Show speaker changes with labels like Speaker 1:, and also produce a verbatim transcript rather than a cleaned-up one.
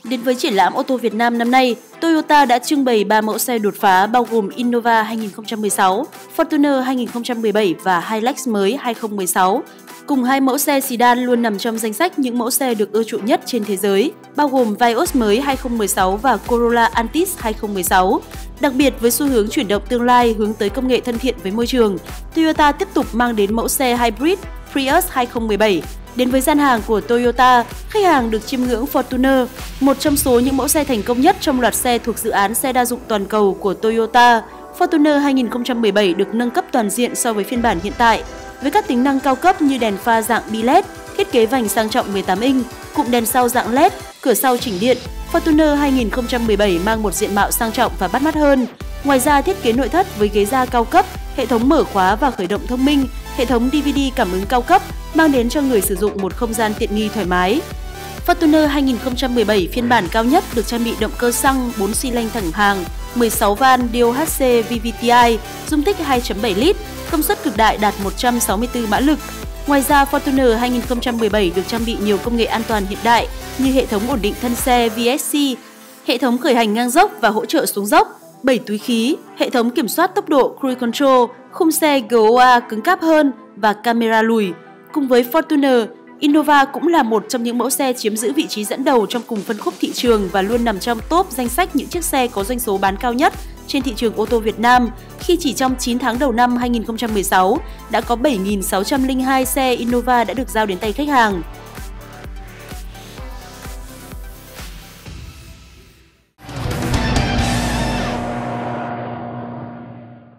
Speaker 1: Đến với triển lãm ô tô Việt Nam năm nay, Toyota đã trưng bày ba mẫu xe đột phá bao gồm Innova hai nghìn không trăm mười sáu, Fortuner hai nghìn không trăm mười bảy và Hilux mới hai nghìn không trăm mười sáu. Cùng hai mẫu xe sedan luôn nằm trong danh sách những mẫu xe được ưa chuộng nhất trên thế giới, bao gồm Vios mới hai nghìn không trăm mười sáu và Corolla Altis hai nghìn không trăm mười sáu. Đặc biệt với xu hướng chuyển động tương lai hướng tới công nghệ thân thiện với môi trường, Toyota tiếp tục mang đến mẫu xe hybrid Prius hai nghìn không trăm mười bảy. Đến với gian hàng của Toyota, khách hàng được chiêm ngưỡng Fortuner, một trong số những mẫu xe thành công nhất trong loạt xe thuộc dự án xe đa dụng toàn cầu của Toyota. Fortuner hai nghìn không trăm mười bảy được nâng cấp toàn diện so với phiên bản hiện tại, với các tính năng cao cấp như đèn pha dạng bi led, thiết kế vành sang trọng mười tám inch, cụm đèn sau dạng led, cửa sau chỉnh điện. Fortuner hai nghìn không trăm mười bảy mang một diện mạo sang trọng và bắt mắt hơn. Ngoài ra, thiết kế nội thất với ghế da cao cấp, hệ thống mở khóa và khởi động thông minh, hệ thống đê vê đê cảm ứng cao cấp mang đến cho người sử dụng một không gian tiện nghi thoải mái. Fortuner hai nghìn không trăm mười bảy phiên bản cao nhất được trang bị động cơ xăng bốn xi lanh thẳng hàng, mười sáu van đê ô hát xê vê vê tê i, dung tích hai phẩy bảy lít, công suất cực đại đạt một trăm sáu mươi tư mã lực. Ngoài ra, Fortuner hai nghìn không trăm mười bảy được trang bị nhiều công nghệ an toàn hiện đại như hệ thống ổn định thân xe vê ét xê, hệ thống khởi hành ngang dốc và hỗ trợ xuống dốc, bảy túi khí, hệ thống kiểm soát tốc độ Cruise Control, khung xe giê ô a cứng cáp hơn và camera lùi. Cùng với Fortuner, Innova cũng là một trong những mẫu xe chiếm giữ vị trí dẫn đầu trong cùng phân khúc thị trường và luôn nằm trong top danh sách những chiếc xe có doanh số bán cao nhất trên thị trường ô tô Việt Nam, khi chỉ trong chín tháng đầu năm hai nghìn không trăm mười sáu đã có bảy nghìn sáu trăm lẻ hai xe Innova đã được giao đến tay khách hàng.